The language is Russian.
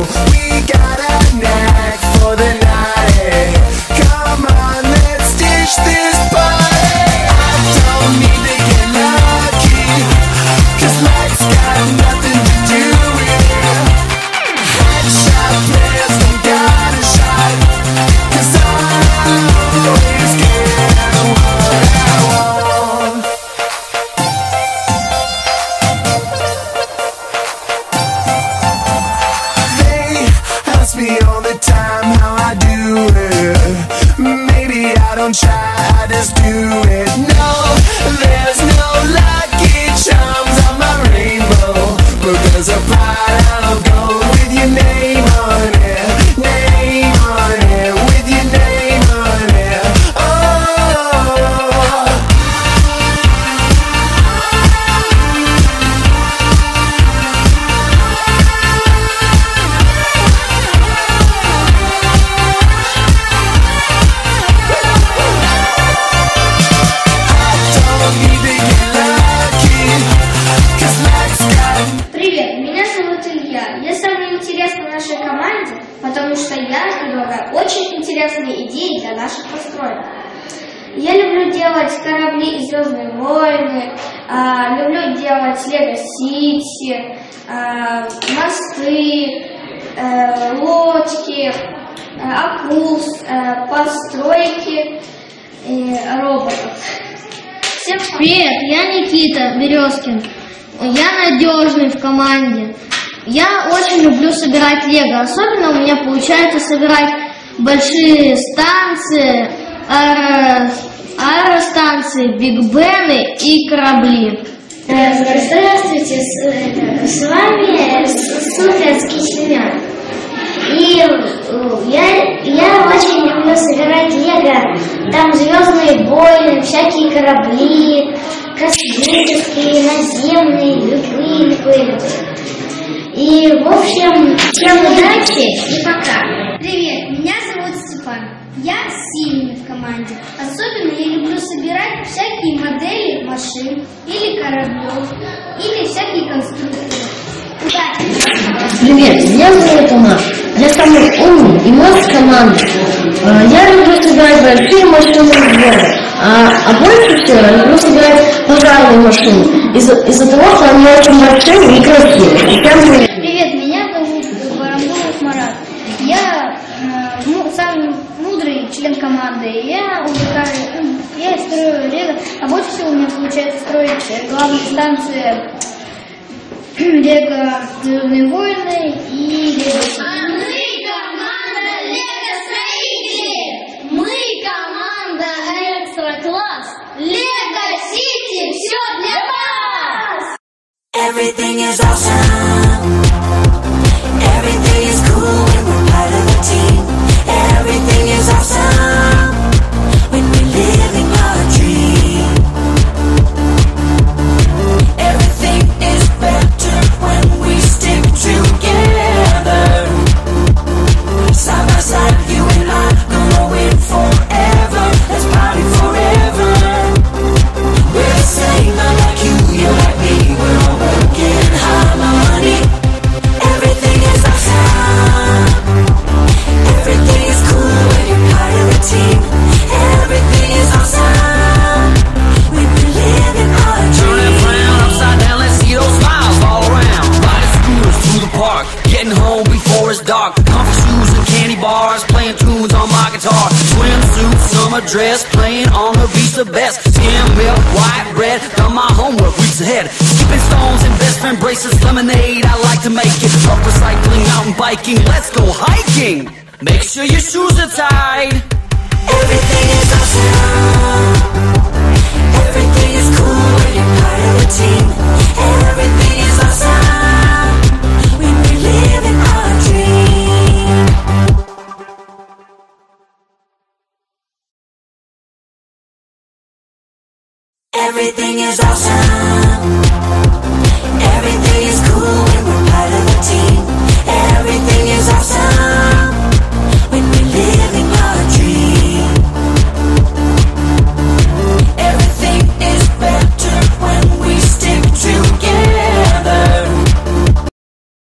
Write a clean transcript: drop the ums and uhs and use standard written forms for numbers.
We got a knack for the night. Come on, let's ditch this party. I don't need to get lucky, 'cause life's got nothing to do with it. Headshot players don't got a shot, 'cause I always get what I want. They ask me all the time how I do it. Maybe I don't try, I just do it. No, there's no lucky charms on my rainbow, but there's a pile of gold with your name on it, name on it, with your name on it. Oh, don't need to get lucky, 'cause life's got. Привет, меня зовут Илья. Я самый интересный в нашей команде, потому что я предлагаю очень интересные идеи для наших построек. Я люблю делать корабли и Звездные войны, люблю делать Лего Сити, мосты, лодки, акул, постройки и роботов. Всем привет, я Никита Березкин. Я надежный в команде. Я очень люблю собирать лего. Особенно у меня получается собирать большие станции, аэростанции, биг-бены и корабли. Здравствуйте, с вами Суфетский Семен. И я очень люблю собирать лего. Там Звездные войны, всякие корабли, космические, наземные, любые. И, в общем, всем удачи и пока. Привет, меня зовут Степан. Я сильный в команде. Особенно я люблю собирать всякие модели машин или кораблев, или всякие конструкторы. Удачи! Привет, меня зовут Тома. Я самый умный и мозг команды. Я люблю собирать большие машины в город, а больше всего я люблю собирать пожарные машины. Из-за того, что они очень большие и красивые. Привет, меня зовут Барамбулов Марат. Я самый мудрый член команды. Я строю лего, а больше всего у меня получается строить главные станции Лего Звездные войны и Лего Сити. Мы команда Экстра-класс. Лего Сити, все для вас! Everything is awesome. Everything is cool when we're part of the team. Everything is awesome when we're living our dream. Everything is better when we stick together. Side by side, you and I, gonna win forever. Let's party forever. We're the same, I like you, you like me. We're all working hard, my money. Everything is awesome. Everything is cool when you're part of the team. Everything is awesome when we're living our Turn dream. it round, upside down, let's see those smiles all around. Riding scooters through the park, getting home before it's dark. Comfy shoes and candy bars, playing tunes on my guitar. Swimsuit, summer dress, playing on the beach the best. Skim milk, white bread, done my homework weeks ahead. Skipping stones and best friend bracelets, lemonade, I like to make it. Up recycling, mountain biking, let's go hiking. Make sure your shoes are tied. Everything is awesome. Everything is cool when you're part of the team. Everything is awesome when we're living our dream. Everything is awesome.